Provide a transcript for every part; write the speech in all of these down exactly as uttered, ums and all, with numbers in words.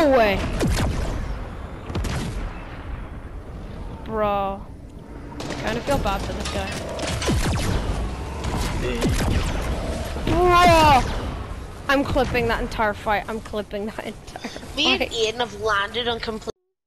No way! Bro. I kinda feel bad for this guy. Bro! I'm clipping that entire fight. I'm clipping that entire fight. Me and Aiden have landed on complete.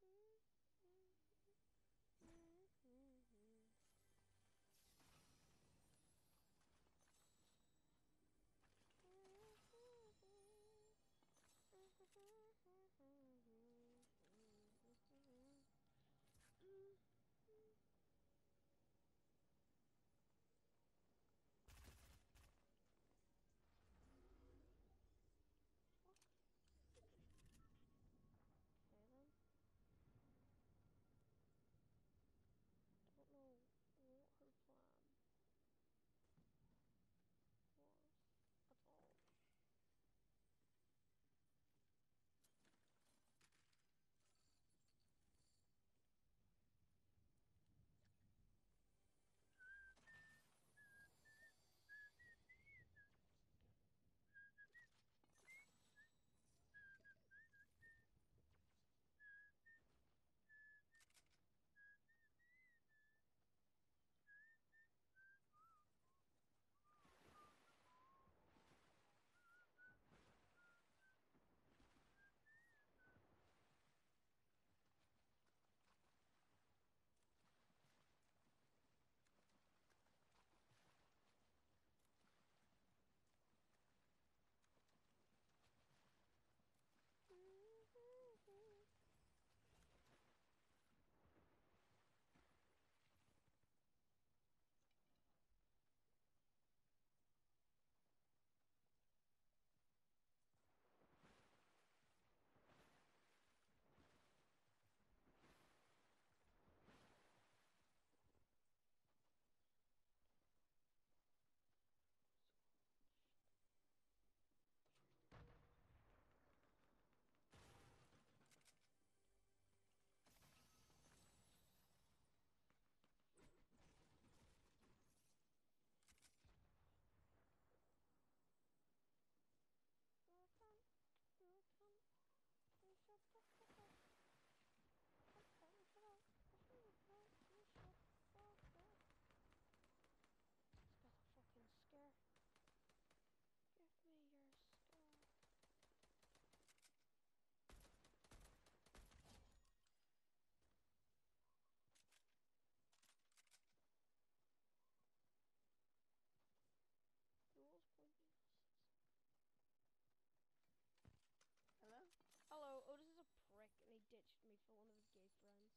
Hello? Hello, Otis is a prick and he ditched me for one of his gay friends.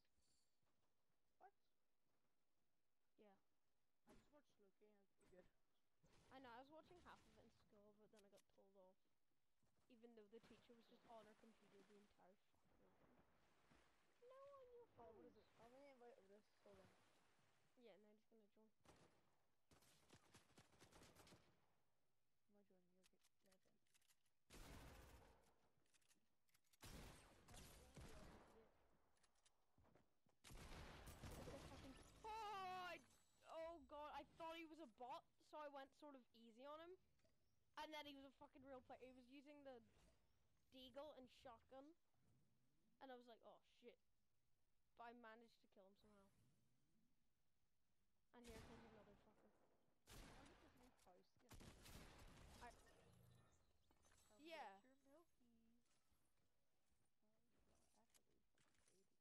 What? Yeah. I just watched Loki and it's pretty good. I know, I was watching half of it in school, but then I got told off. Even though the teacher was just on her computer the entire fucking time. No on your phone. Oh, what is it? I'm gonna invite Otis, hold on. Yeah, now he's gonna join. Am I joining you? Okay, let in. Oh, I, oh god, I thought he was a bot, so I went sort of easy on him. And then he was a fucking real player. He was using the deagle and shotgun. And I was like, oh shit. But I managed to kill him somehow. And here comes another fucker. How did this new house get? I... Come Yeah. get your milky. Oh, actually, fucking baby.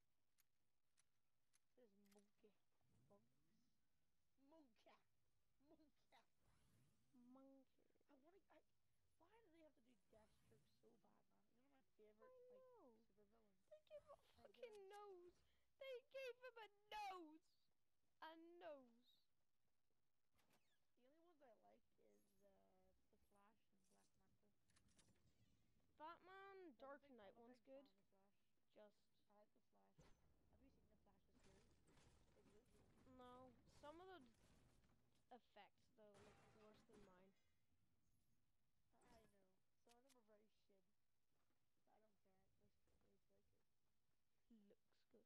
This is monkey. Monks. Monkey. Monkey. Monkey. I wanna. I. Why do they have to do Deathstroke so bad, man? He's one of my favorite, I like, know. super villains. They gave him a Like, fucking uh, nose. They gave him a nose. A nose. The only ones I like is uh, the Flash and Black Manta. Batman, So I'm a Dark big, Knight I'm a one's big good. fan of the Flash. Just I like the Flash. Have you seen the Flash's series? It's really good. no. Some of the effects though look worse than mine. I know. Some of them are very shitty. But I don't care. This is very good. Looks good.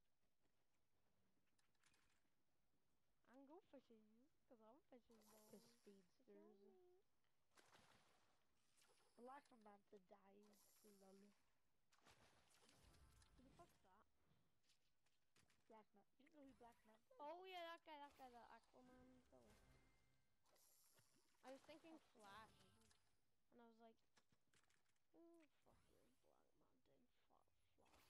I'm go fishing, cause I'm fishing ball. Cause speedsters. Black Manta dies. Lol. Black Man. You don't know who Black Man is? Oh yeah, that guy, that guy, the Aquaman villain. I was thinking Fuck, Flash, Black Man. and I was like, oh fuck you, Black Mountain, fuck Flash.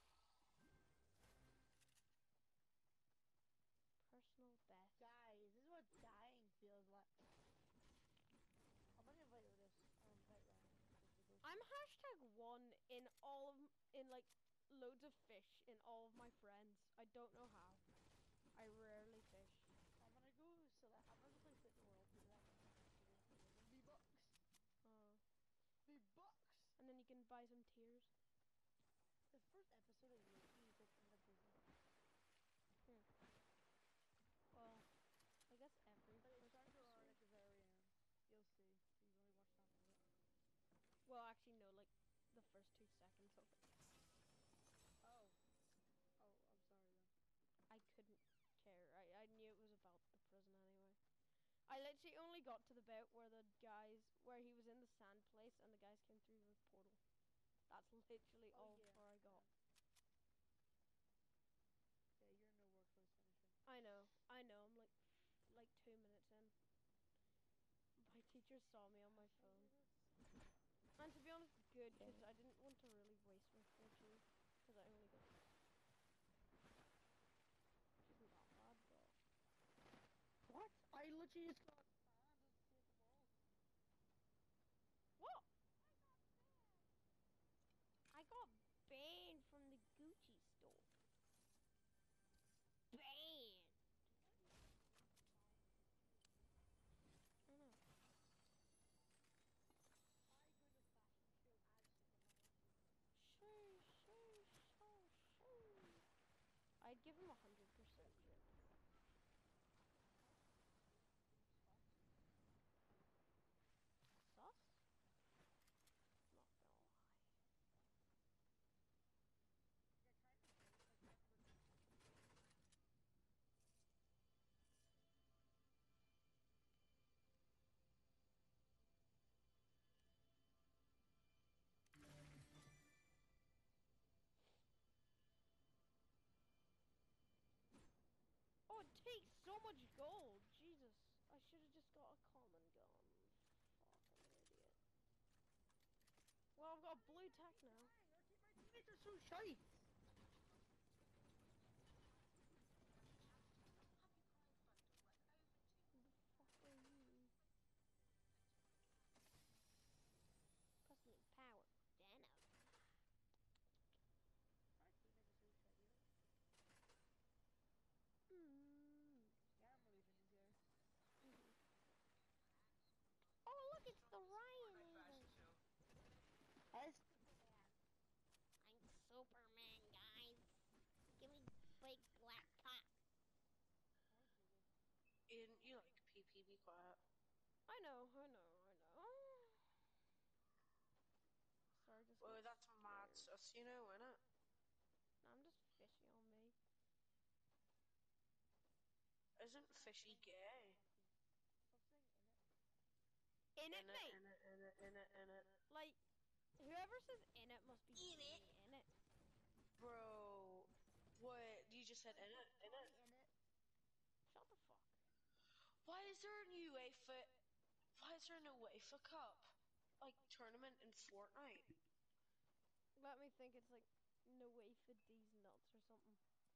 Personal best. Guys, this is what dying feels like. I'm gonna invite Otis. Or invite Ryan. Just to go I'm see. hashtag one in all of m- in like loads of fish in all of my friends. I don't know how. I rarely fish. I'm gonna go select. I'm gonna go play Fit the World because that one V bucks. Oh. V bucks. And then you can buy some tears. The first episode is literally like in the prison. Well, I guess every But it's first starting to episode. like the very end. You'll see. You've only watched half of it. Well, actually, no, like the first two seconds of it. Oh. Oh, I'm sorry then. I couldn't care. I, I knew it was about the prison anyway. I literally only got to the bit where the guys, where he was in the sand place and the guys came through the portal. That's literally Oh all yeah. far I got. Yeah. Yeah, you're no work close finishing. I know, I know, I'm like, like two minutes in. My teacher saw me on my phone. And to be honest, good, because I didn't want to really waste my four G, because I only got, which isn't that bad, but. What? I literally just got banned and played the ball. What? I got banned from the Gucci store. Banned. I know. I go to fashion show as Superman. Shoo, shoo, shoo, shoo. I'd give him a hundred percent chip. Sus? Not gonna lie. Like I tried to play, like I remember trying to Oh, it takes so much gold. Jesus. I should have just got a common gun. Fuck, I'm an idiot. Well, I've got blue tack now. My teammates are so shy. Who the fuck are you? Pressing power. Dano. My teammates are so shy. Mm. Yeah, I'm leaving you guys. Mm-hmm. Oh, look, it's the Ryan leaving. As I'm Superman, guys. Give me big black pot. Aiden, you like P P, be quiet. I know, I know, I know. Sorry, just Well, got that's mad scared. sus, you know, innit? I'm just fishy on me. Isn't fishy gay? Stop saying in it. In it, In it, mate! in it, in it, in it, in it. Like, whoever says in it must be In it. gay in it. Bro, what? You just said in it, in it? In it. Shut the fuck. Why is there a new UEFA? Why is there a new UEFA Cup? Like, tournament in Fortnite? Let me think, it's like no way for these nuts or something.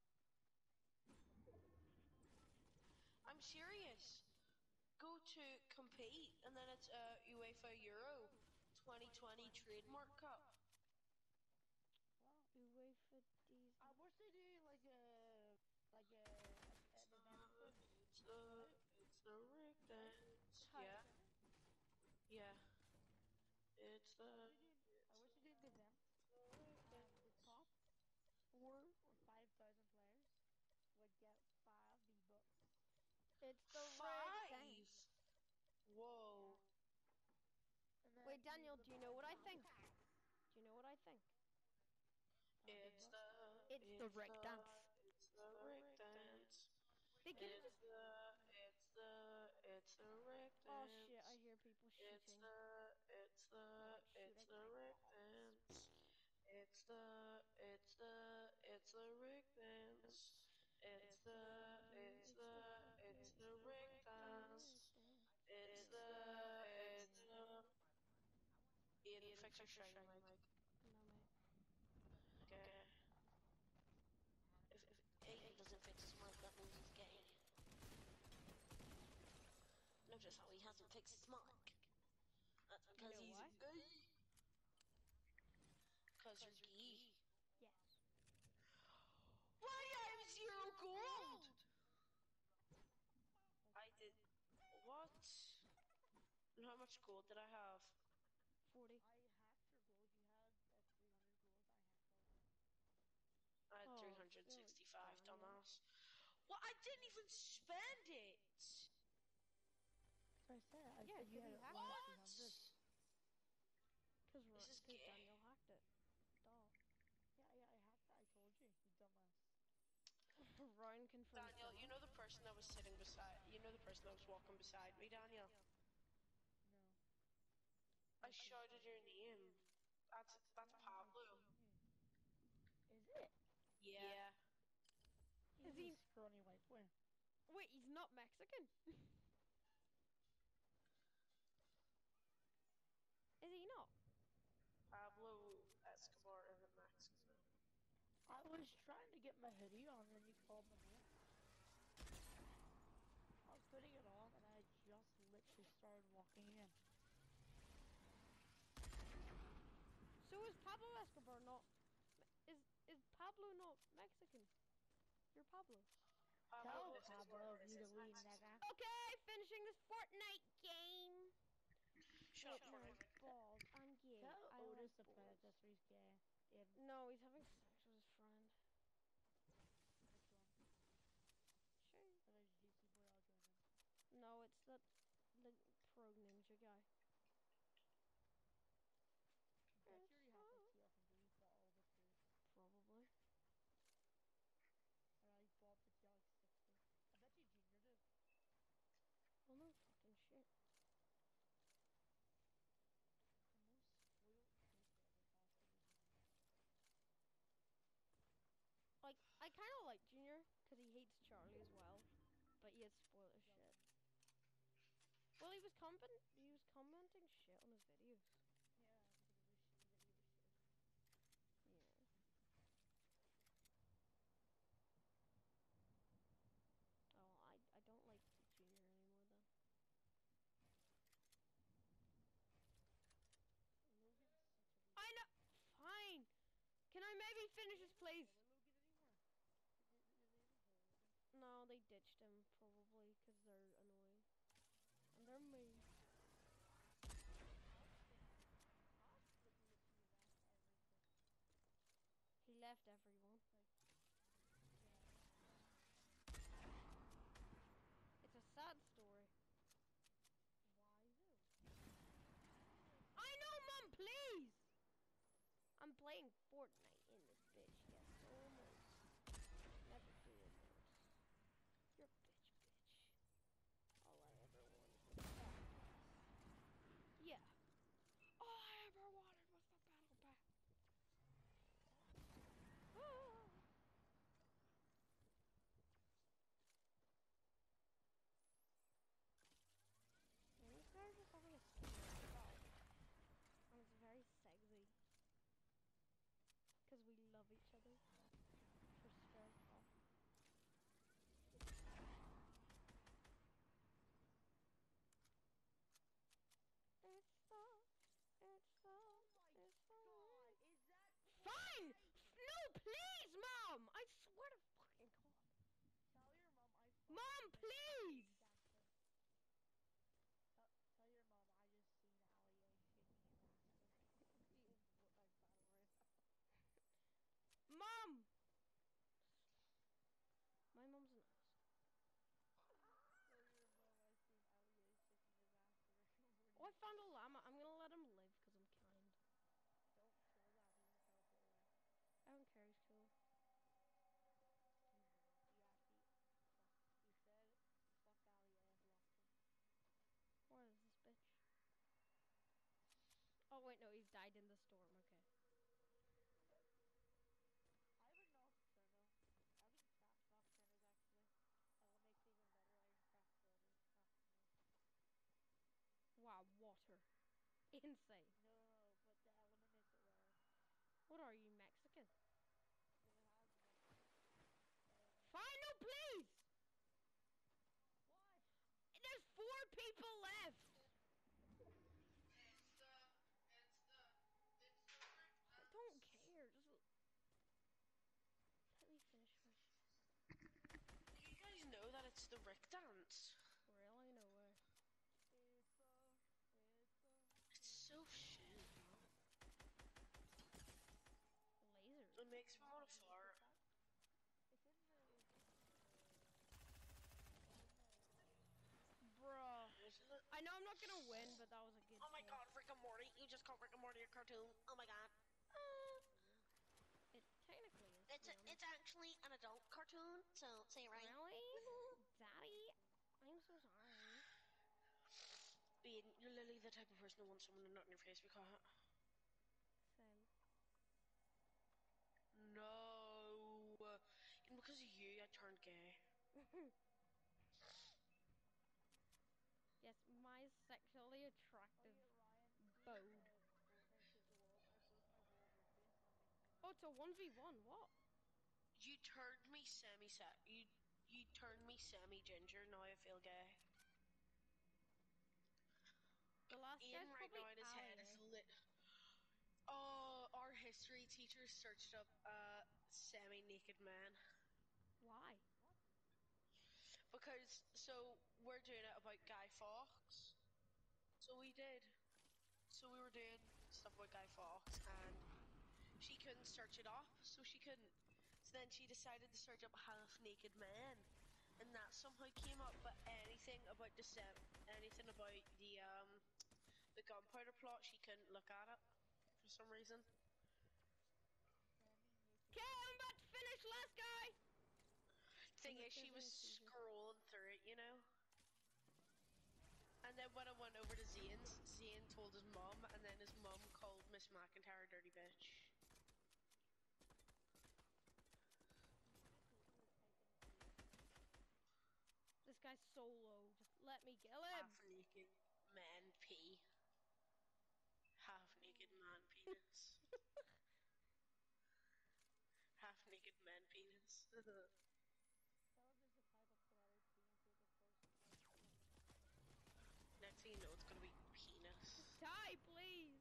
I'm serious. Go to compete, and then it's uh, UEFA Euro twenty twenty Trademark Cup. Well, UEFA these I wish they do like a like a, a It's an the, event for it's the, it's the rig dance. Hi. Yeah, yeah. It's the, I wish they did. I wish they did an event. And the top four or five thousand players would get five V bucks. It's the rig thing. five. Whoa. And then Wait, you'd be Daniel, able to do you buy know what I five think? Do you know what I think? uh, V It's bucks. the, It's the rig the, dance. it's the rig dance. They could have It's just. the, it's the, it's the rig Oh dance. shit! I hear people It's shooting. the, it's the, Not it's shooting, the like rig bombs. dance. It's the, it's the, it's the rig dance. It's the, it's the, it's the ring dance. It's the, it's the. Ian, fix your shiny mic. No, mate. Okay. If, if Aiden doesn't fix his mic, that means he's gay. Notice how he hasn't fixed his mic. That's because You know he's why? gay. Because you're gay. Yes. Why I have zero gold? I did. What? And how much gold did I have? Forty. I hacked your gold. You had uh, three hundred gold. I hacked all of it. I had Oh, three hundred sixty-five, Daniel. dumbass. What? I didn't even spend it! So I said, I Yeah, said you 'cause had he at hacked least it. three hundred. Cause, This is cause gay. Daniel hacked it. Duh. Yeah, yeah, I hacked that. I told you, you dumbass. Ryan confirmed. Daniel, you know the person that was sitting beside, you know the person that was walking beside me, Daniel? No. I shouted your name. That's, that's Yeah, I Pablo. seen you. Is it? Yeah. He's Is a he- scrawny white boy. Wait, he's not Mexican. Is he not? Pablo Escobar isn't Mexican. I was trying to get my hoodie on and you called my name. I was putting it on and I just literally started walking in. So is Pablo Escobar not? Is is Pablo not Mexican? You're Pablo. Tell Pablo Pablo Escobar you is to leave, Mexican. nigga. Okay, finishing this Fortnite game. Shut With up, my Fortnite. balls. I'm gay. Tell I Otis love the balls. predecessor he's gay. In No, he's having sex with his friend. which one? Sure. That is G C boy, I'll join in. No, it's that the pro ninja guy. Bet It's you already have his so- T F and deleted all of it too. Probably. Or I bought the T L like sixty. I bet you Junior did. Well, no fucking shit. The most spoiled kid ever has to be Junior. Like, I kind of like Junior because he hates Charlie as well, but he is spoiled as Love shit. Junior. Well, he was comment he was commenting shit on his videos. Yeah, because it was sh- the video was shit. Yeah. Oh, I I don't like Junior anymore then. Logan's such a loser. I know. Fine. Can I maybe finish They this, even please? follow Logan anymore? Did, did, did they even follow Logan? No, they ditched him probably because they're annoying and they're mean. Todd still Todd like literally left everything. He left everyone. Like yeah. It's a sad story. Why though? I know, Mom. Please. I'm playing Fortnite in this bitch. Yes, almost. Never do almost. You're a bitch, bitch. All I ever wanted was the battle pass. Yeah. All I ever wanted was the battle pass. Ah. And these guys are just having a sexy talk. And it's very sexy. Because we love each other. For square off. It's the, it's the, Oh my it's the. god, is that Fine! Fortnite? No, please, Mom! I swear to fucking God. Tell your mom I Mom, fucking please! dancer. Tell, tell your mom I just seen Ali A shaking his ass for me in Fortnite Battle Royale. Mom! My mom's an ass. Tell your mom I seen Ali A shaking his ass for Fortnite. Oh, I found a llama. I'm gonna let him live because I'm kind. Don't kill that, he's gonna teleport away. I don't care, he's cool. He's not. He actually, fuck, he said, fuck Ali A and blocked him. Where is this bitch? Oh, wait, no, he's died in the storm. Okay. I have a Nocturno. I think Sash Nocturnos actually. can say. No, but the element makes it rare. What are you, Mexican? Because it has Mexican. Fine, no, please! What? There's four people left! I don't care, just l- let me finish my shit. You guys know that it's the Rick dance. Really? No way. It's a, it's a, It's so shit, bro. Lasers. It makes me want to fart. It's in the, it's in the, Bruh. Isn't it? I know I'm not gonna win, but that was a good Oh my kill. god, Rick and Morty. You just called Rick and Morty a cartoon. Oh my god. It technically is. It's to a, be it's actually an adult cartoon, so say it right. Really? Daddy? I'm so sorry. Bean, you're literally the type of person who wants someone to nut in your face because Same. no. And because of you, I turned gay. Yes, my sexually oh attractive yeah, Ryan. bode. Uh, Fortnite Save the World. I broke my wall rugby, and that makes me. Oh, it's a one v one, what? You turned me semi-set. You you turned me semi-ginger. Now I feel gay. The last Ian guy's right probably now in his Ali, head is eh? lit. Oh, our history teacher searched up uh semi-naked man Why? because so we're doing it about Guy Fawkes. So we did. So we were doing stuff about Guy Fawkes, and she couldn't search it up, so she couldn't. So then she decided to search up half-naked men, and that somehow came up. But anything about the sem- anything about the um the gunpowder plot, she couldn't look at it for some reason. Okay, I'm about to finish, last guy! Thing Unless is, she there's was any season. scrolling through it, you know. And then when I went over to Zane's, Zane told his mum, and then his mum called Miss McIntyre a dirty bitch. This guy's so low. Just let me kill him. Half-naked man pee. Half-naked man penis. Half-naked man penis. Tell him there's a type of the letter P into the first letter P of the next letter. Next thing you know, it's gonna be penis. Just die, please.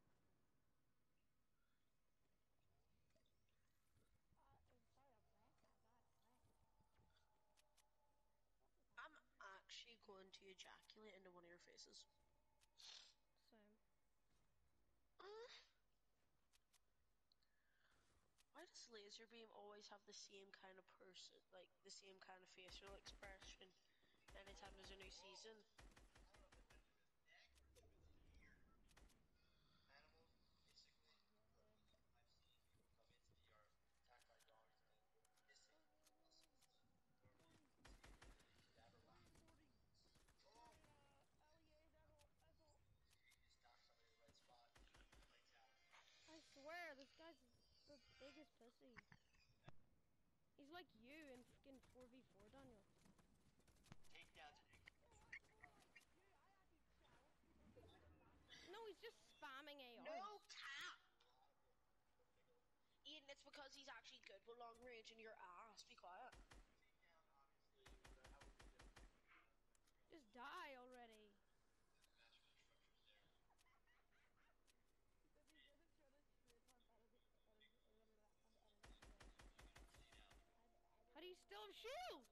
Uh, inside a prank? I got a prank. I'm actually going to ejaculate into one of your faces. Same. Uh, why does laser beam always have the same kind of person, like the same kind of facial expression anytime there's a new season? I swear, this guy's the biggest pussy. He's like you in fucking four v four, Daniel. No, he's just spamming A R. No tap! Ian, it's because he's actually good with long range and your ass. Be quiet. Just die already. How do you still have shield?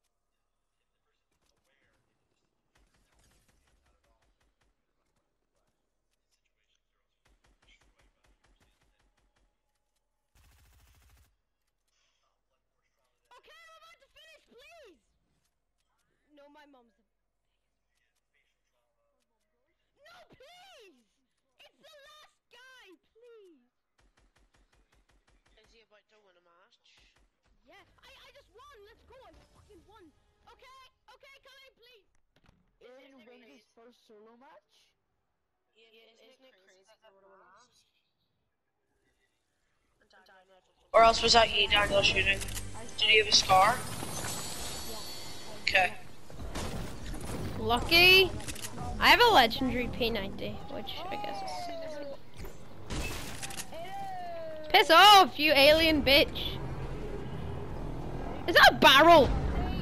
Okay, I'm about to finish, please! No, my mom's the biggest. No, please! It's the last guy, please! Is he about to win a match? Yeah, I, I just won! Let's go! I fucking won! Okay, okay, come in, please! Aaron Isn't it win crazy? his first solo match? Ian, isn't, isn't it crazy that they would have won a match? Or else was that you, Daniel, shooting? Did you have a scar? Yeah. Okay. Lucky! I have a legendary P ninety, which I guess is... Piss off, you alien bitch! Is that a barrel?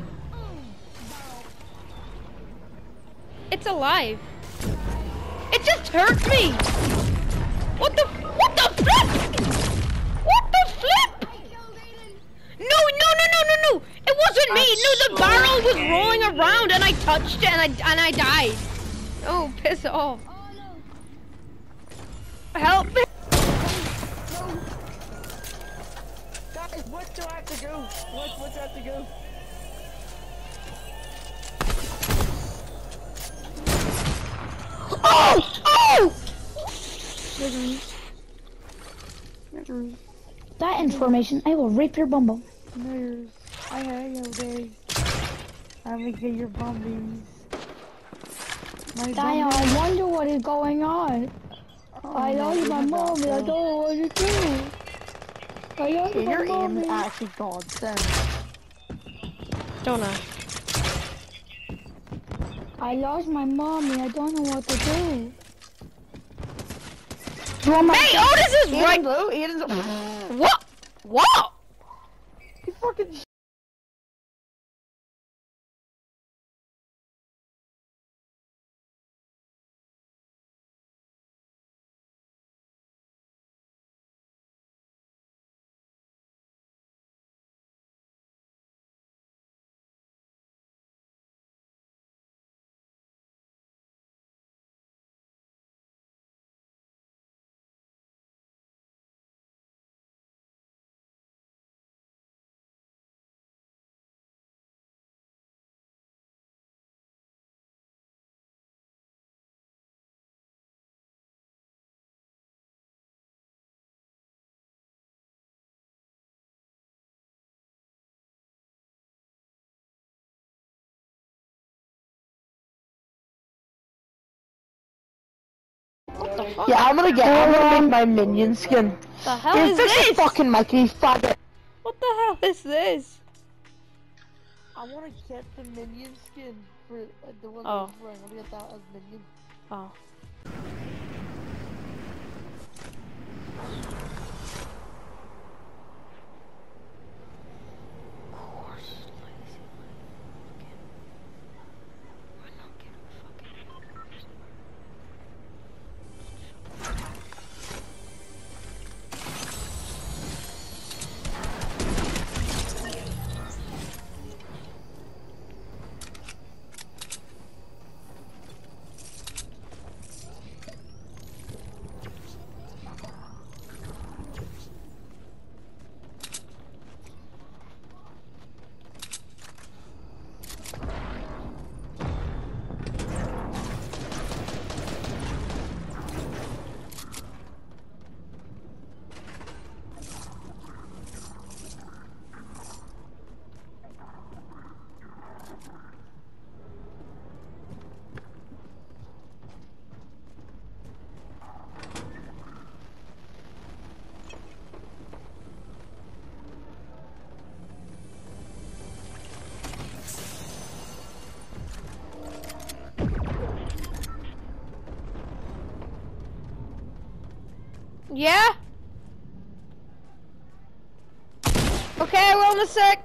It's alive. It just hurt me! What the... What the flip?! What the flip?! No, no, no, no, no, no! It wasn't me! No, the barrel was rolling around and I touched it and I, and I died. Oh, piss off. Help me! Guys, what do I have to do? What, what do I have to do? Oh! Oh! That information, I will rape your bumble. Niggers, I hate you, Dave. I will get your bumbies. My Daya, I wonder what is going on. Oh, I no, love you my have mom, that, and I though. don't know what to do. I love Okay, my your aim mommy. is actually godsend. Don't know. I lost my mommy, I don't know what to do. You want my Hey, Otis is right. Blue, Aiden's What? What? You fucking What the fuck? yeah, I'm gonna get. I'm gonna make my minion skin. The hell Dude, is fix this? your fucking mic, you faggot. What the hell is this? I wanna get the minion skin for uh, the one Oh. that's wearing. I wanna get that as minion. Oh. Yeah? Okay, we're on a sec.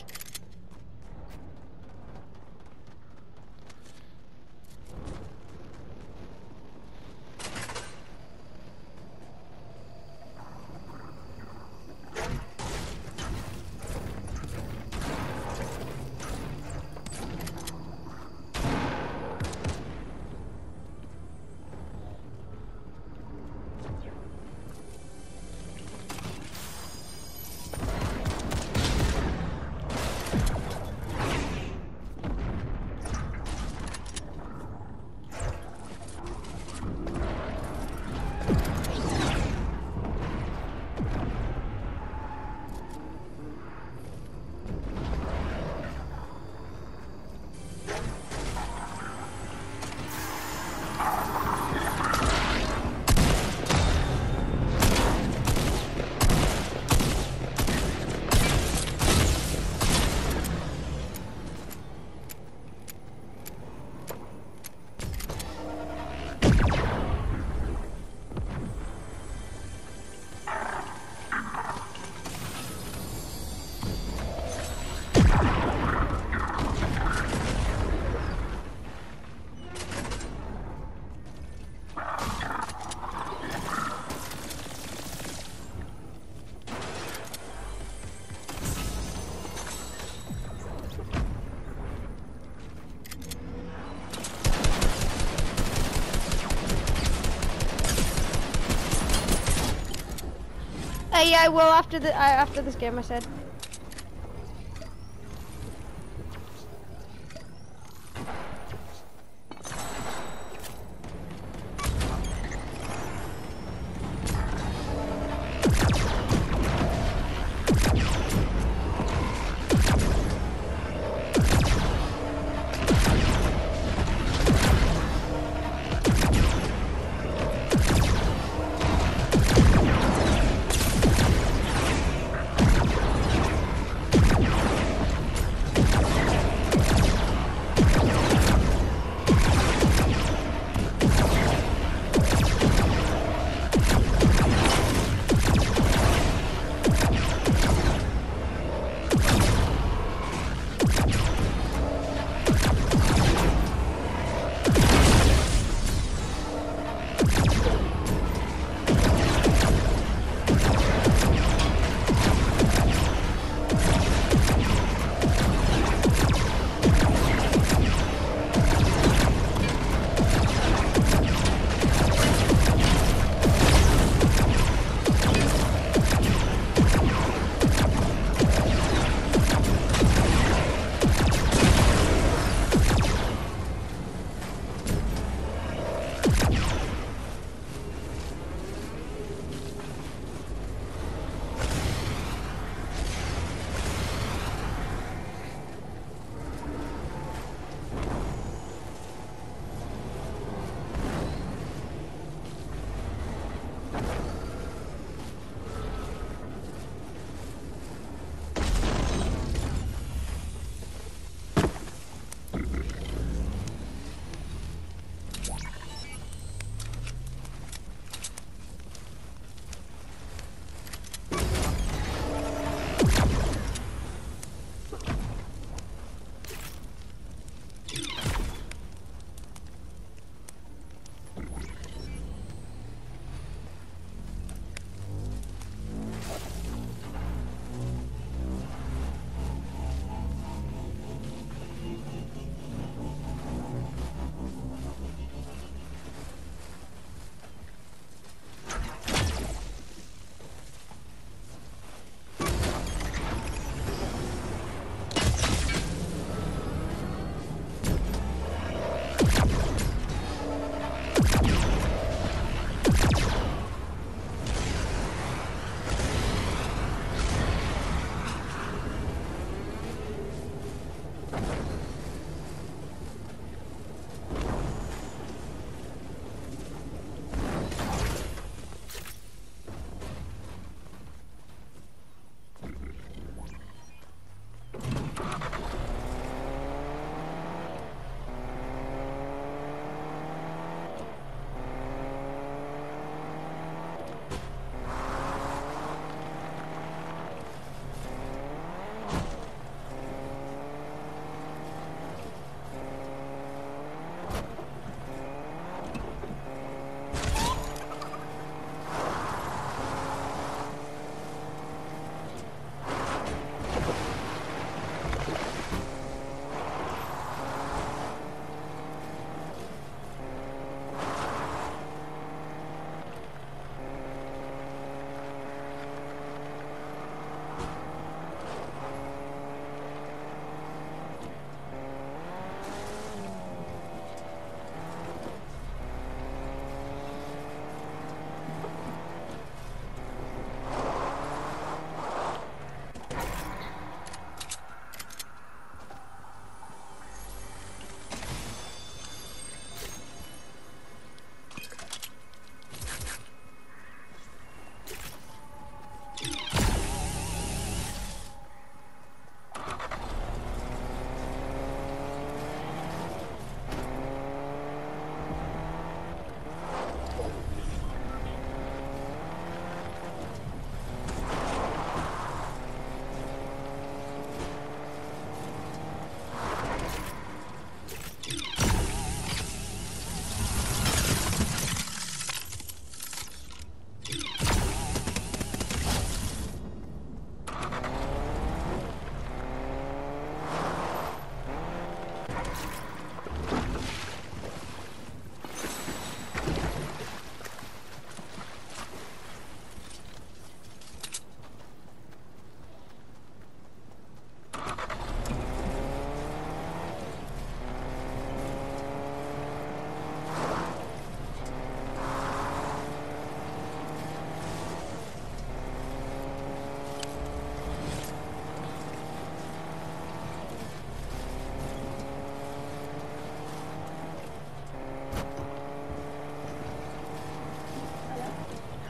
yeah, I will after the uh, after this game. I said.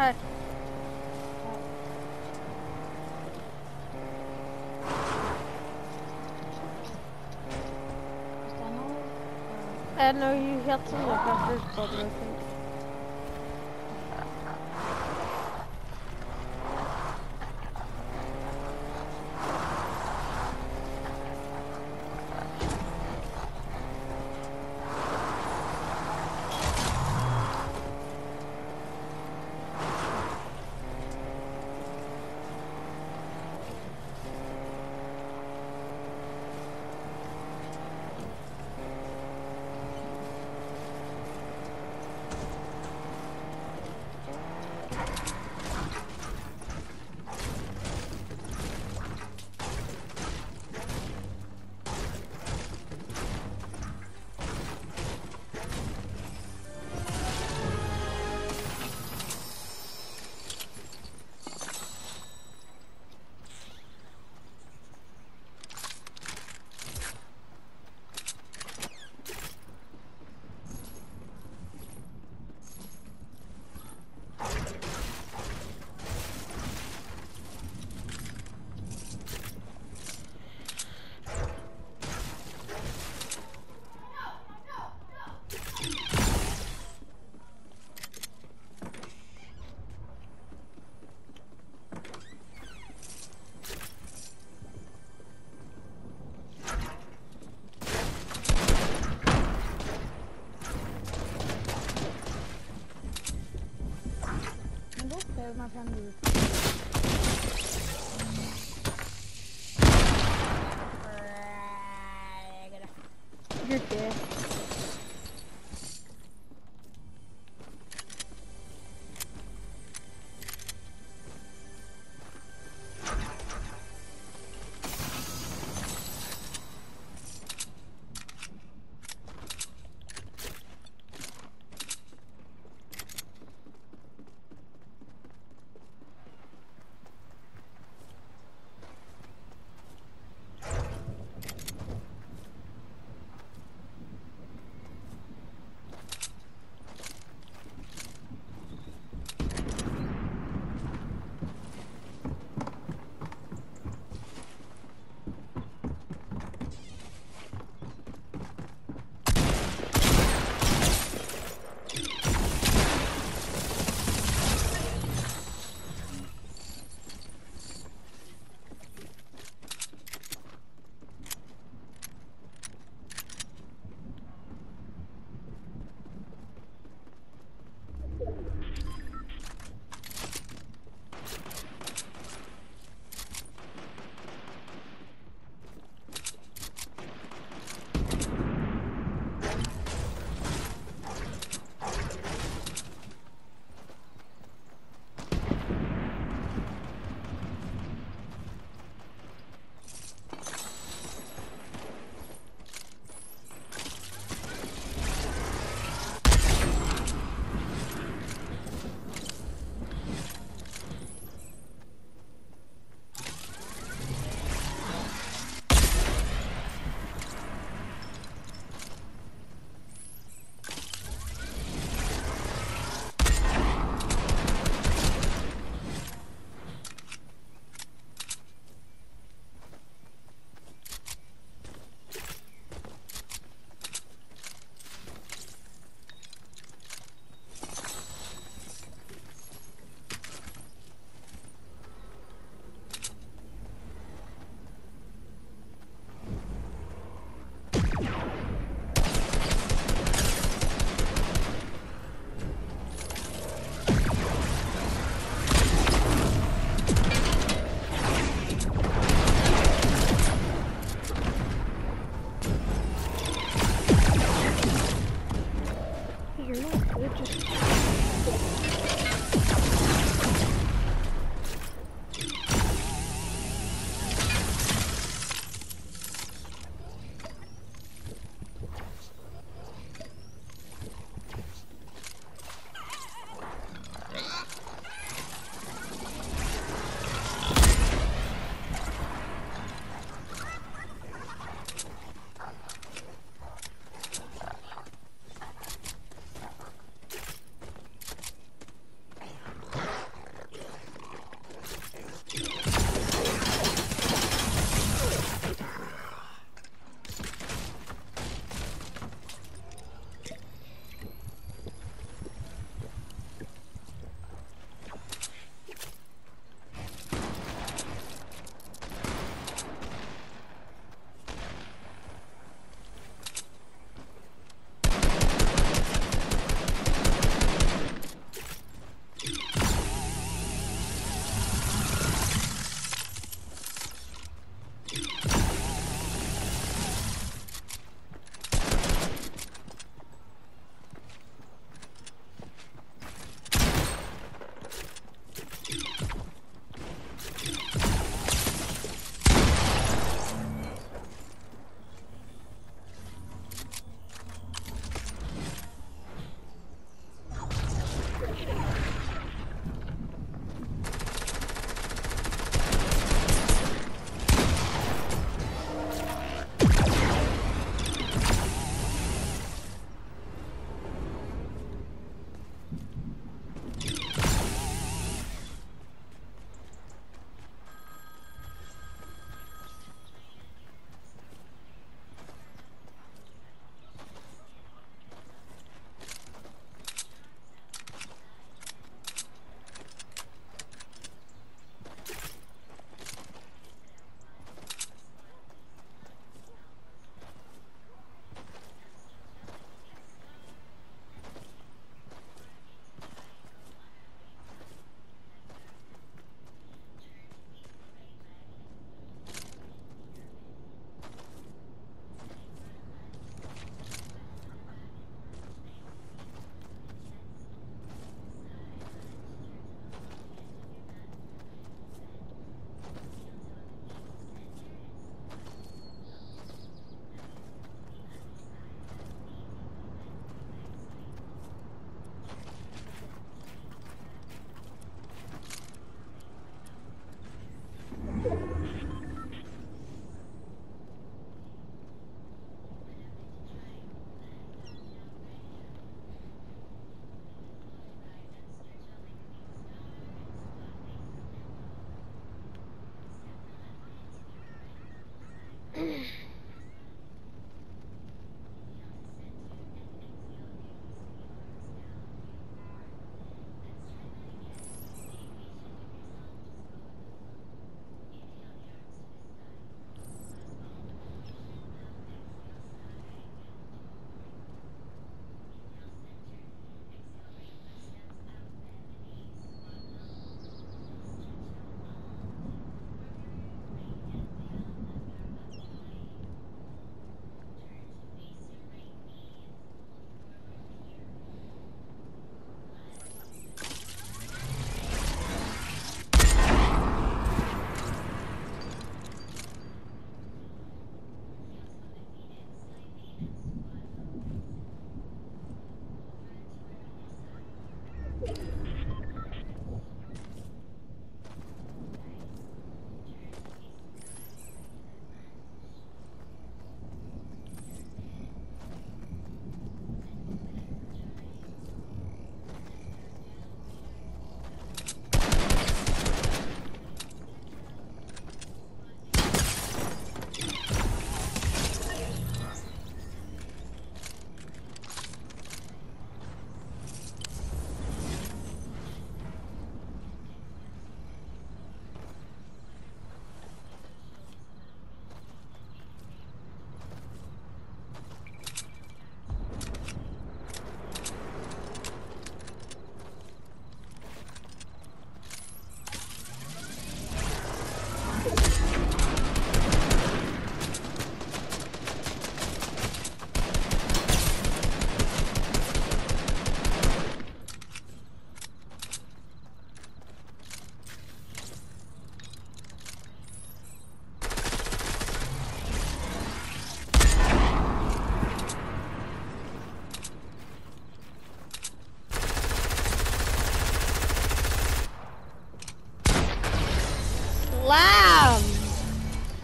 Hi. Is that all? Uh, no, you have to look after his brother, I think. I'm going to play with my friend Luke. You're dead.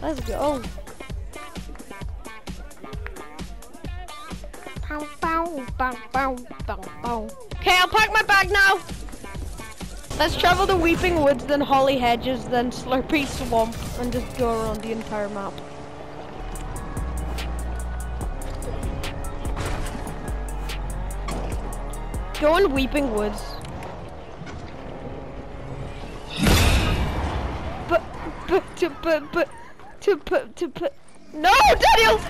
Let's go. Bow, bow, bow, bow, bow, bow. Okay, I'll pack my bag now. Let's travel to Weeping Woods, then Holly Hedges, then Slurpy Swamp, and just go around the entire map. Go in Weeping Woods. But, but, to, but, but, to, put, to, put. No, Daniel!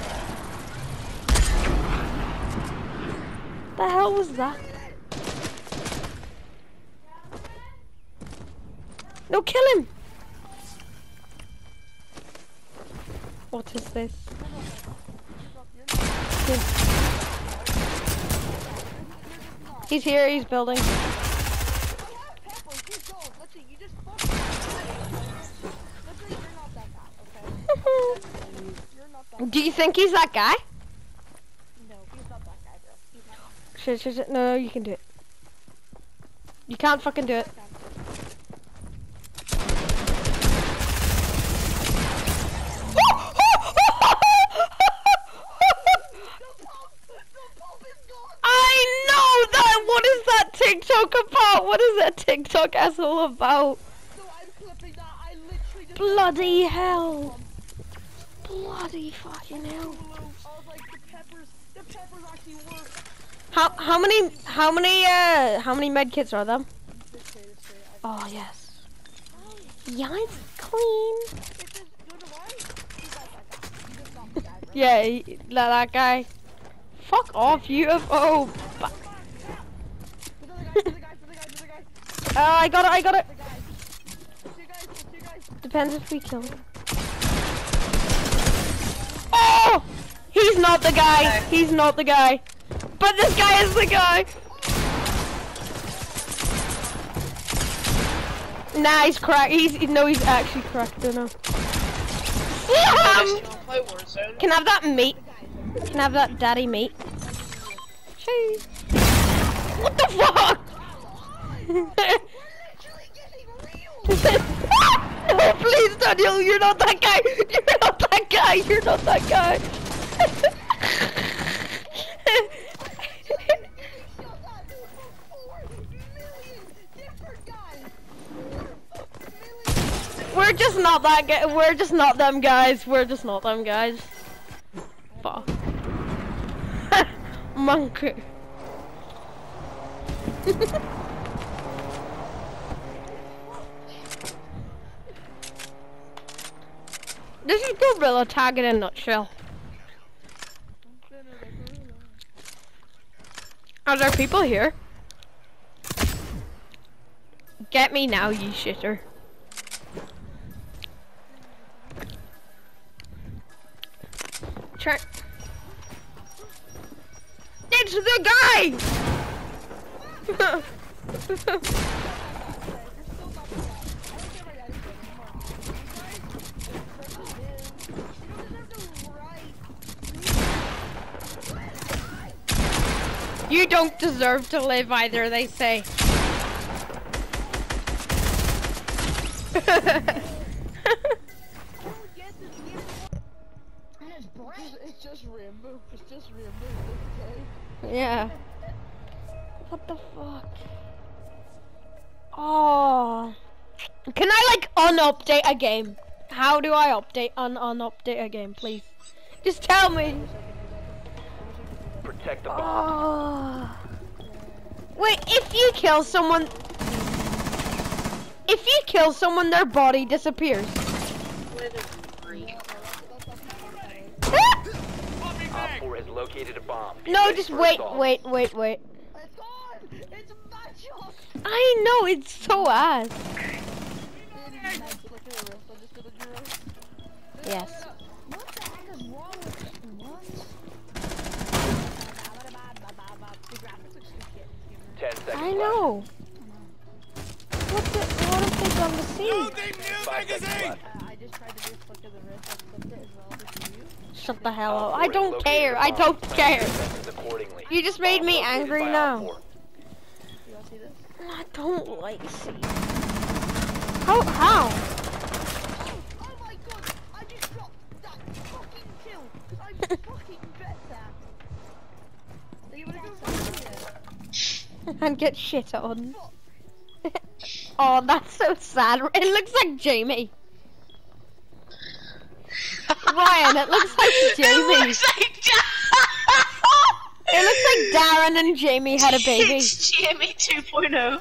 The hell was that? No, kill him! What is this? Yes. He's here, he's building. Do you think he's that guy? No, he's not that guy, bro. He's not. Shit, shit, shit. No, you can do it. You can't fucking do it. I know that! What is that TikTok about? What is that TikTok asshole about? So I'm clipping that. I literally just Bloody hell. Bloody fucking hell. I was like, the peppers, the peppers actually work. How how many how many uh how many med kits are there? Oh yes. Yeah, it's clean. It's just, you know why? He's not that guy. He's just not the guy, bro. Yeah, he- that, that guy. Fuck off, U F O. For the other guy, for the guy, for the guy, for the guy. Uh, I got it, I got it. The guy. Two guys, two guys. Depends if we kill him. Oh! He's not the guy. He's not the guy. But this guy is the guy. Nah, he's cracked. He's no, he's actually cracked. Don't know. Um, can I have that meat? Can I have that daddy meat? Cheese. What the fuck? No, please, Daniel, you're not that guy. You're not that guy. You're not that guy. We're just not that guy. We're just not them guys. We're just not them guys. Fuck. Monkey. This is Gorilla Tag in a nutshell. Are there people here? Get me now, you shitter. Try. It's the guy! You don't deserve to live either, they say. It's just Rambo. It's just Rambo. Okay. Yeah. What the fuck? Oh. Can I like unupdate a game? How do I update un unupdate a game, please? Just tell me. Protect the bomb. Oh. Wait, if you kill someone, if you kill someone, their body disappears. Op four has located a bomb. Be No, ready just for wait, assault. wait, wait, wait. It's on! It's magic! I know, it's so ass. Yes. What the heck is wrong with it? What? Ten seconds I know. What the, what have they done to see? left. Five seconds left. Uh, I just tried to do a flick of the wrist. I flipped it as well. Did you? Shut the hell Op up. four I has don't located care. a I bomb. don't Plan care. your defenses accordingly. You just made Bomb me located angry by Op now. four. You wanna see this? I don't like see. How? How? Oh my god! I just fucking better. Are you gonna go fucking And get shit on. Oh, that's so sad. It looks like Jamie. Ryan, it looks like Jamie. It looks like It looks like Darren and Jamie had a baby. It's Jamie two point oh.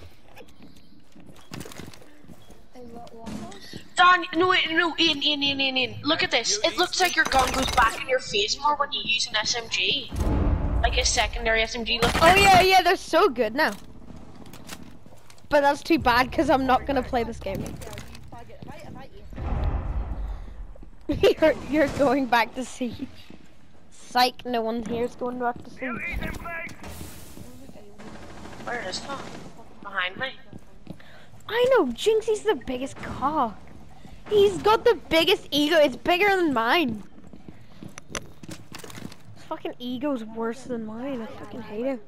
Don, no, wait, no, in, in, in, in, in. Look at this. It looks like your gun goes back in your face more when you use an S M G. Like a secondary S M G. Look. Oh yeah, yeah, they're so good now. But that's too bad because I'm not gonna play this game. You're, you're going back to Siege. Psych, no one here is going back to Siege. Where is that? Behind me. I know, Jinxie's the biggest cock. He's got the biggest ego, it's bigger than mine. His fucking ego's worse than mine, I fucking hate him.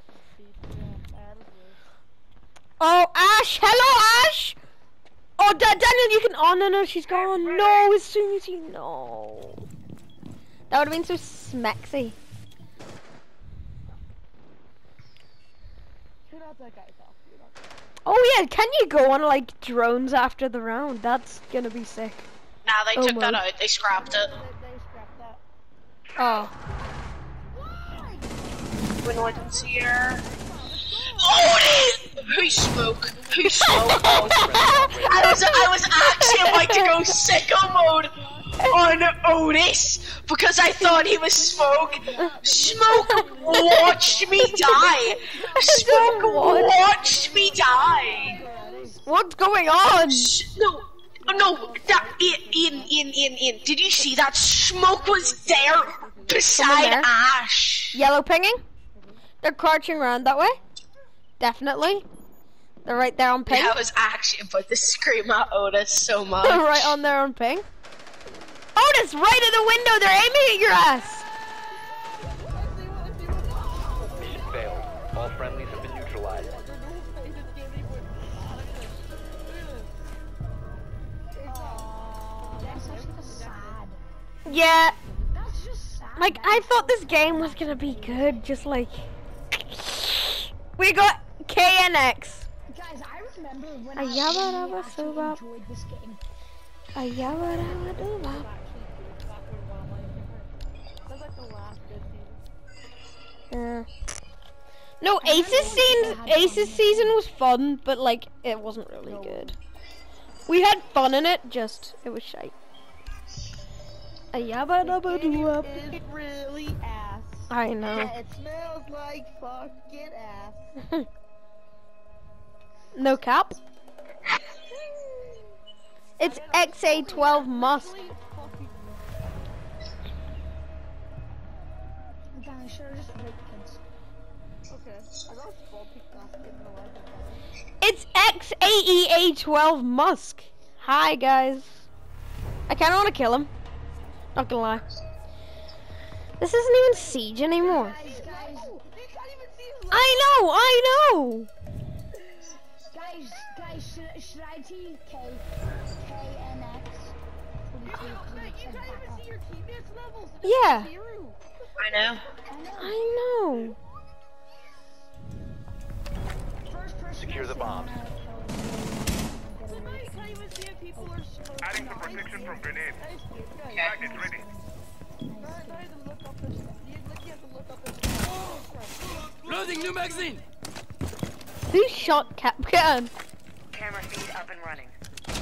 Oh, Ash! Hello, Ash! Oh, da Daniel, you can. Oh, no, no, she's gone. No, as soon as you know. That would have been so smexy. Oh, yeah, can you go on, like, drones after the round? That's gonna be sick. Nah, they Oh, took my. that out. They scrapped it. Oh. When I didn't see her. Oh, it is! Who smoke? Who smoke? Oh, I was, I was actually about to go sicko mode on Otis because I thought he was Smoke. Smoke watched me die. Smoke watched me die. What's going on? Sh no, no, that in, in, in, in, in. Did you see that? Smoke was there beside there? Ash. Yellow pinging? They're crouching around that way. Definitely. They're right there on ping. I was actually about to scream at Otis so much. They're right on there on ping. Otis, right at the window. They're aiming at your ass. Mission failed. All friendlies have been neutralized. Yeah. That's just sad. Like, I thought this game was gonna be good. Just like. We got K N X. Guys, I remember when A I yabba really dabba actually subba. enjoyed this game. A yabba dabba dooba. Yeah. No, Ace's season, Ace's season was fun, but like it wasn't really good. We had fun in it, just it was shite. A yabba dabba doo. It really ass. I know. It smells like fucking ass. No cap. It's X A twelve must. Damn, I should've just raped kids. Okay, I got a small peek off in the life of It's X A E A twelve Musk. Hi guys. I kinda wanna kill him. Not gonna lie. This isn't even Siege anymore. Guys, guys, you can't even see his I know, I know. Guys, guys, should, should I T K K N X? You can't even see your teammates' levels. Yeah. I know. I know. First person Secure the I bombs. see when I Can't even see if people are supposed Adding some protection from grenade. Okay. Magnets ready. Loading new magazine! Who shot Capcan? Camera feed up and running.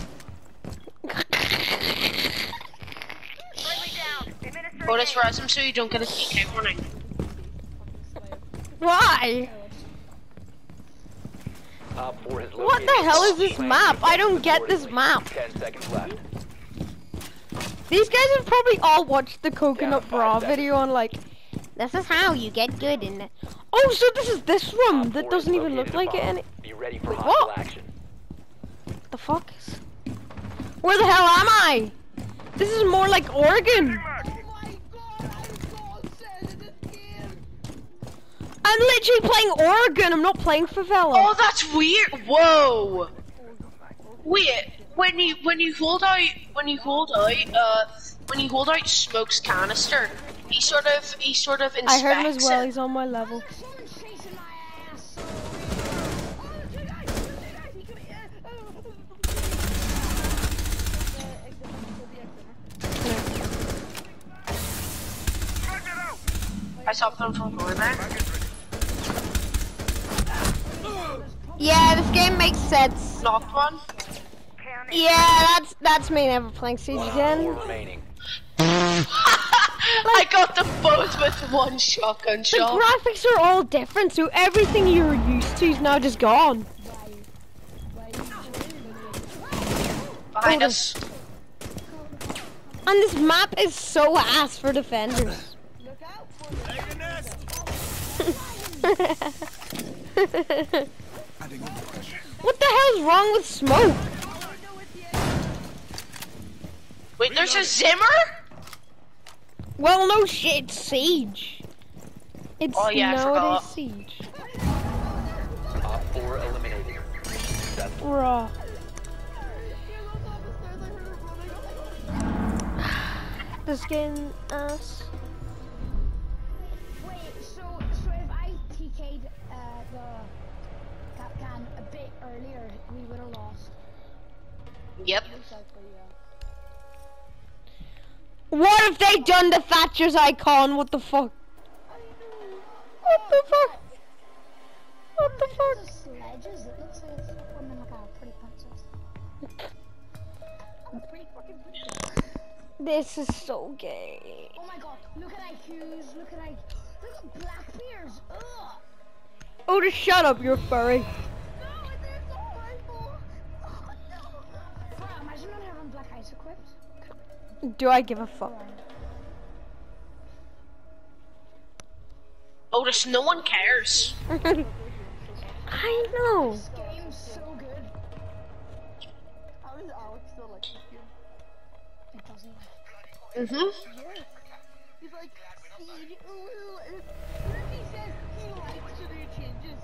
Friendly down. Administering Otis aid. res him so you don't get a T K warning. Why? Op four has What the located hell is bomb. this Plan map? your I don't get accordingly. this map. Ten seconds left. These guys have probably all watched the Coconut Down to Bra five seconds. video on like, this is how you get good in it. Oh, so this is this room Op that four doesn't has even look located a like it bomb. any. Be ready for Wait, hostile what? action. The fuck? is- Where the hell am I? This is more like Oregon. I'm literally playing Oregon. I'm not playing Favela. Oh, that's weird. Whoa. Wait, when you when you hold out when you hold out uh when you hold out Smoke's canister, he sort of, he sort of inspects I heard him as well. it. He's on my level. I saw them from over there. Yeah, this game makes sense. Knocked one. Yeah, that's that's me never playing Siege One again. four remaining. I got them both with one shotgun The shot. graphics are all different, so everything you were used to is now just gone. Behind Oh, us. And this map is so ass for defenders. What the hell's wrong with Smoke? Wait, there's a Zimmer? Well, no shit, it's Siege. It's Oh, yeah, I no, forgot. it is Siege. Op four eliminated. Successful. Bruh. This game ass. Wait, so so if I T K'd uh, the Capcan a bit earlier, we would have lost. Yep. What if they done the Thatcher's icon? What the fuck? What the fuck? What the fuck? There's sledges. It looks like it's woman like a pretty princess. Pretty fucking princess. This is so gay. Oh my god! Look at I Qs. Look at I. Look at Blackbeards. Ugh. Oh, just shut up, you're furry. No, they're so horrible. Oh no. Bro, imagine not having black ice equipped. Do I give a fuck? Otis, no one cares. I know. This game's so good. How does Alex still like this game? It doesn't. Mm-hmm. Yeah. He's like, Siege, ooh, and then he says he likes to do changes.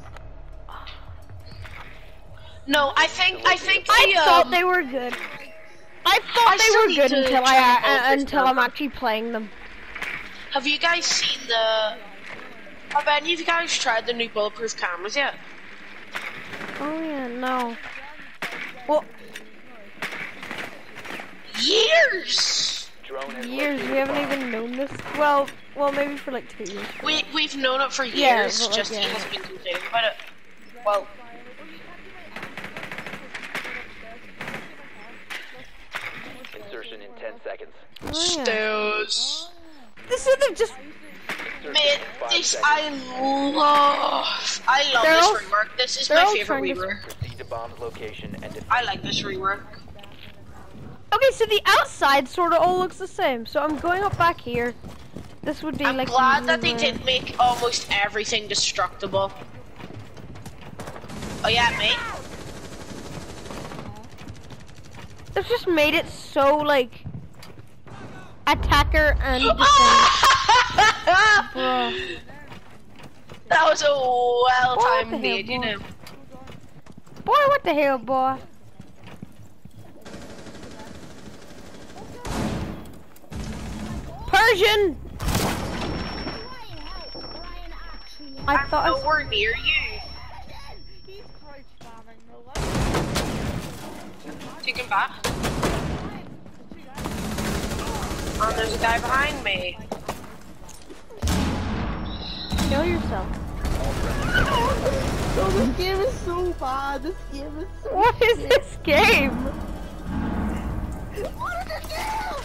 No, I think, I think I the, thought um, they were good. I thought I they still were need good to until try I and uh, focus until now. I'm actually playing them. have you guys seen the, have any of you guys tried the new bulletproof cameras yet? Oh yeah, no. Well, Years! Drone has years we located haven't bomb. even known this. Well, well maybe for like two years. We, we've known it for Yeah, years, but, like, just he yeah. hasn't been complaining about it. Well, Insertion in ten seconds. Oh, yeah. Stills. This is the just. Insertion Man, in five this seconds. I love. I love They're this all- rework. This is they're my all favorite trying to- rework. Proceed to bomb's location and defend. I like this rework. Okay, so the outside sort of all looks the same. So I'm going up back here. This would be I'm like. glad that they the- did make almost everything destructible. Oh yeah, mate. They've just made it so like. Attacker and defender. Bruh. That was a What the well-timed hell, nade, you boy? know. Boy, what the hell, boy? Persian! Ryan, help! Ryan actually. I I'm thought I s- nowhere near you. He's crouch spamming, no what? Take him back. Oh, there's a guy behind me. kill yourself. Oh, this game is so bad. This game is so What is this game? What is this game?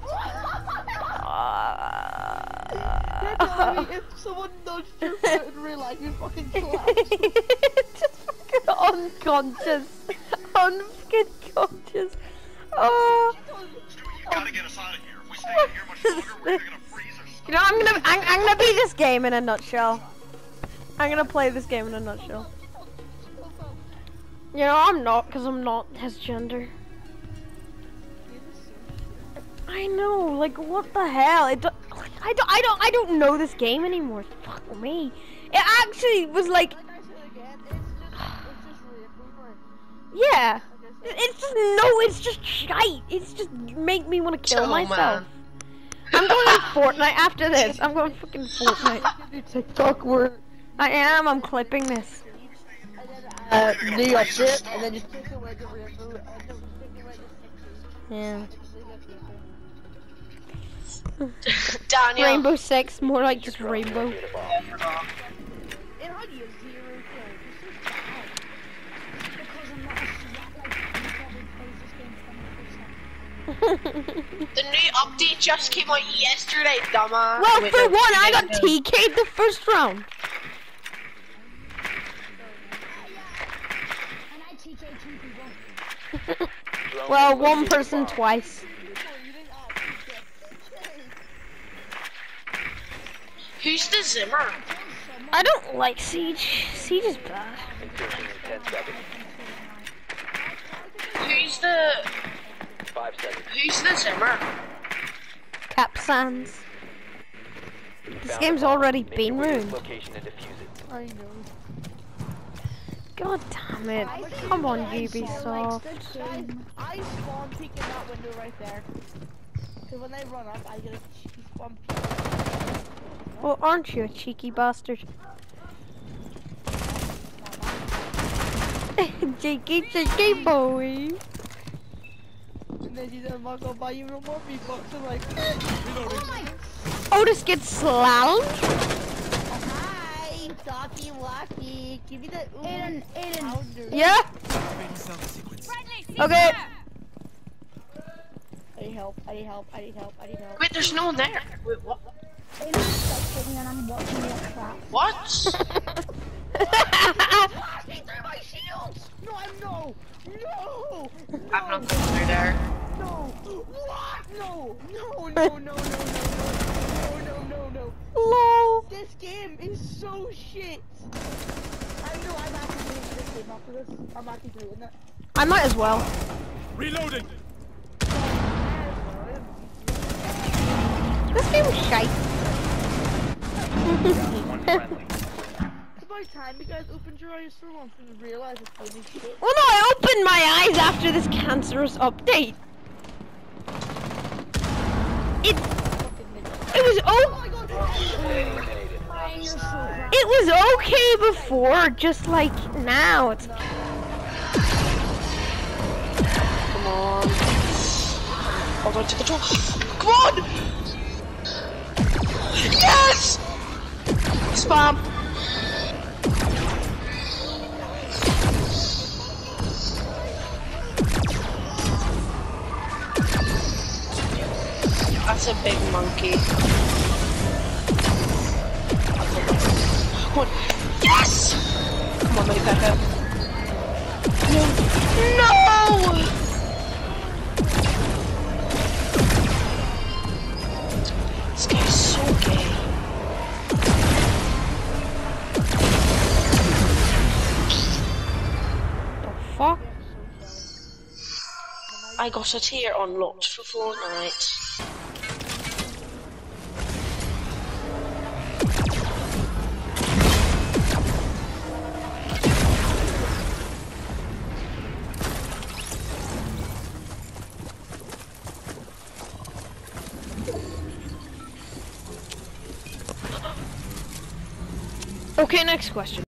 You're Uh, telling me if someone nudged your foot in real life, you fucking collapse. Just fucking unconscious. Unfucking conscious. Oh. Gotta get us out of here. If we stay in here much longer, we're either gonna freeze or You know, I'm gonna, I'm, I'm gonna be this game in a nutshell. I'm gonna play this game in a nutshell. You know, I'm not, cause I'm not his gender. I know, like, what the hell? It do, like, I don't, I don't, I don't know this game anymore. Fuck me. It actually was like, Like I said again, it's just, it's just rainbow bro. yeah. It- It's just no, it's just shite. It's just make me want to kill Oh, myself. man. I'm going on Fortnite after this. I'm going fucking Fortnite. TikTok where I am. I'm clipping this. uh, New York shit, and then just take away the rainbow, and then just take away the sixes. Yeah. Daniel. Rainbow Six, more like just rainbow. It already is zero kills. This is bad. Because I'm not a sweat, like, he probably plays this game twenty percent. The new update just came out yesterday, dumbass. Well, Wait, for no, one, I no, got no. T K'd the first round. And I T K two people. Well, one person twice. Who's the Zimmer? I don't like Siege. Siege is bad. Insertion in ten seconds. Who's the Five seconds. Who's the Zimmer? Cap Sands. This Found game's a bomb. already Make been your way to its ruined. location and defuse it. I know. God damn it. Come on, Ubisoft. Guys, I spawn peek in that window right there. Cause when they run up, I get a cheeky spawn peek. Well, aren't you a cheeky bastard? Cheeky, cheeky boy. And then she's like, I'm not gonna buy you no more V-Bucks. I'm like, oh my Otis gets slalom. hi, Docky Wacky. Give me that. Aiden, Aiden. Pounder. Yeah? Okay. I need help. I need help. I need help. I need help. Wait, there's no one there. Wait, what? Aiden's spectating and I'm watching your crap. What? He threw my shields! No, I'm no! No! I'm not going through there. No! What? No! No, no, no, no, no, no, no, no, no, no. Lol. This game is so shit! I know I'm actually deleting this game after this. I'm actually deleting it. I might as well. Reloading! This game's shite. One friendly. It's about time you guys opened your eyes for once and realized it's really shit. Well, no, I opened my eyes after this cancerous update. It, it was Oh o- my god! Eliminated. it was okay before, just like now. It's Come on. Hold on to control. Come on! Yes! Spam. That's a big monkey. Come on. Yes! Come on, Buddy Pepper. No! No! This guy's so gay. the fuck. I got a tier unlocked for Fortnite. Okay, next question.